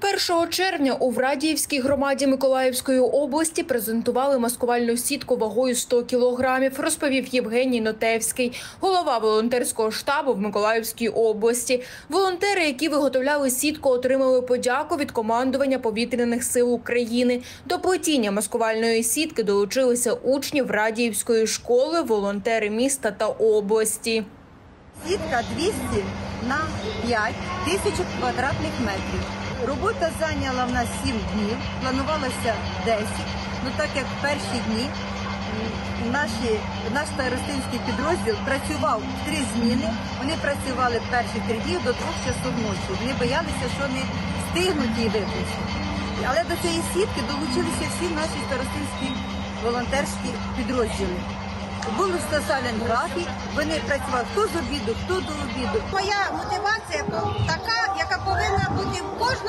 1 червня у Врадіївській громаді Миколаївської області презентували маскувальну сітку вагою 100 кілограмів, розповів Євгеній Нотевський, голова волонтерського штабу в Миколаївській області. Волонтери, які виготовляли сітку, отримали подяку від командування Повітряних сил України. До плетіння маскувальної сітки долучилися учні Врадіївської школи, волонтери міста та області. Сітка 200 на 5 тисяч квадратних метрів. Робота зайняла в нас 7 днів, планувалося 10. Так як в перші дні наш старостинський підрозділ працював в 3 зміни. Вони працювали перші 3 дні до 2 часов ночі. Вони боялися, що не встигнуть її випустити. Але до цієї сітки долучилися всі наші старостинські волонтерські підрозділи. Був соціальний графік, вони працювали хто з обіду, хто до обіду. Моя мотивація така, яка повинна бути в кожному